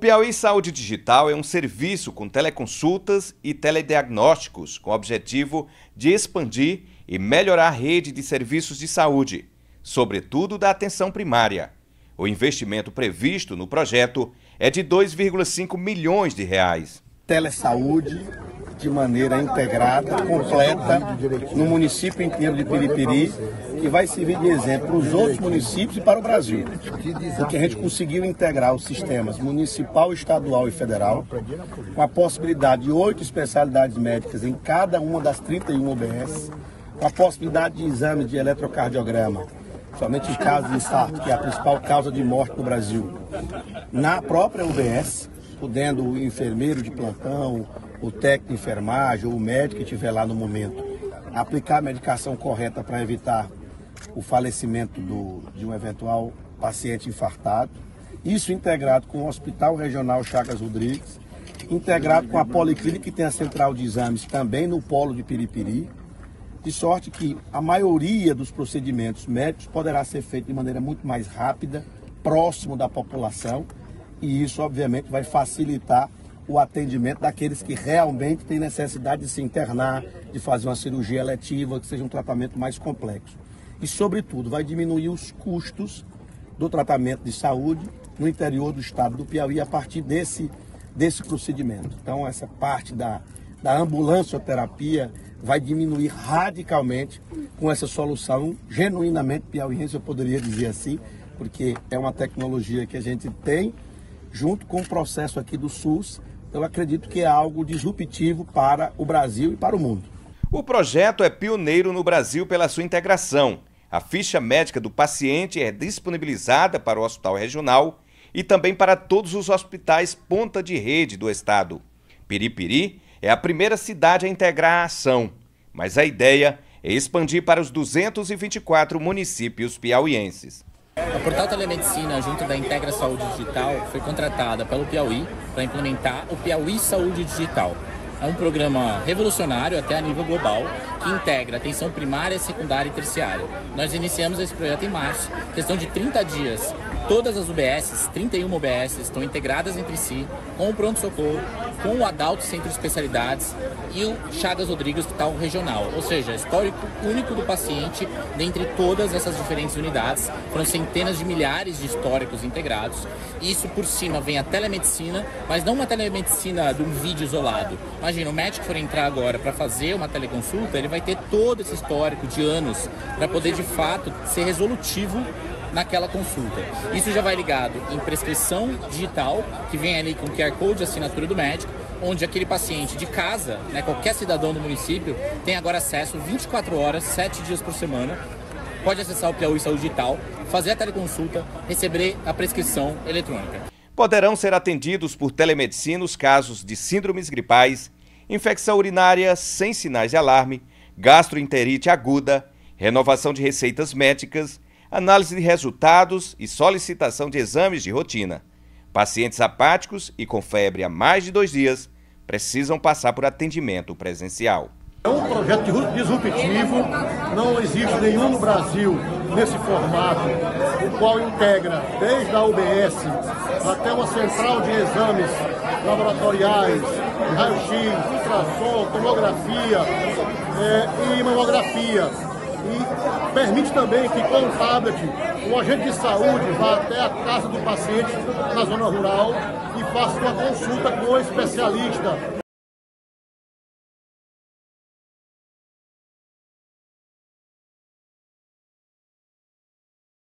Piauí Saúde Digital é um serviço com teleconsultas e telediagnósticos com o objetivo de expandir e melhorar a rede de serviços de saúde, sobretudo da atenção primária. O investimento previsto no projeto é de 2,5 milhões de reais. Telesaúde de maneira integrada, completa, no município inteiro de Piripiri, que vai servir de exemplo para os outros municípios e para o Brasil. Porque a gente conseguiu integrar os sistemas municipal, estadual e federal, com a possibilidade de 8 especialidades médicas em cada uma das 31 UBS, com a possibilidade de exame de eletrocardiograma, somente em caso de infarto, que é a principal causa de morte no Brasil, na própria UBS, podendo o enfermeiro de plantão, o técnico de enfermagem ou o médico que estiver lá no momento aplicar a medicação correta para evitar o falecimento de um eventual paciente infartado. Isso integrado com o Hospital Regional Chagas Rodrigues, integrado com a Policlínica, que tem a central de exames também no polo de Piripiri, de sorte que a maioria dos procedimentos médicos poderá ser feito de maneira muito mais rápida, próximo da população, e isso obviamente vai facilitar o atendimento daqueles que realmente têm necessidade de se internar, de fazer uma cirurgia eletiva, que seja um tratamento mais complexo. E, sobretudo, vai diminuir os custos do tratamento de saúde no interior do estado do Piauí a partir desse procedimento. Então, essa parte da ambulancioterapia vai diminuir radicalmente com essa solução genuinamente piauiense, eu poderia dizer assim, porque é uma tecnologia que a gente tem junto com o processo aqui do SUS. Eu acredito que é algo disruptivo para o Brasil e para o mundo. O projeto é pioneiro no Brasil pela sua integração. A ficha médica do paciente é disponibilizada para o Hospital Regional e também para todos os hospitais ponta de rede do estado. Piripiri é a primeira cidade a integrar a ação, mas a ideia é expandir para os 224 municípios piauienses. A Portal Telemedicina, junto da Integra Saúde Digital, foi contratada pelo Piauí para implementar o Piauí Saúde Digital. É um programa revolucionário até a nível global, que integra atenção primária, secundária e terciária. Nós iniciamos esse projeto em março, questão de 30 dias. Todas as UBSs, 31 UBSs, estão integradas entre si, com o pronto-socorro, com o Adalto Centro de Especialidades e o Chagas Rodrigues Hospital Regional, ou seja, histórico único do paciente dentre todas essas diferentes unidades. Foram centenas de milhares de históricos integrados. Isso por cima vem a telemedicina, mas não uma telemedicina de um vídeo isolado. Imagina, o médico que for entrar agora para fazer uma teleconsulta, ele vai ter todo esse histórico de anos para poder de fato ser resolutivo naquela consulta. Isso já vai ligado em prescrição digital, que vem ali com QR Code, assinatura do médico, onde aquele paciente de casa, qualquer cidadão do município, tem agora acesso 24 horas, 7 dias por semana, pode acessar o Piauí Saúde Digital, fazer a teleconsulta, receber a prescrição eletrônica. Poderão ser atendidos por telemedicina os casos de síndromes gripais, infecção urinária sem sinais de alarme, gastroenterite aguda, renovação de receitas médicas, análise de resultados e solicitação de exames de rotina. Pacientes apáticos e com febre há mais de 2 dias precisam passar por atendimento presencial. É um projeto disruptivo, não existe nenhum no Brasil nesse formato, o qual integra desde a UBS até uma central de exames laboratoriais, raio-x, ultrassom, tomografia e mamografia. E permite também que com o tablet o agente de saúde vá até a casa do paciente na zona rural e faça uma consulta com o especialista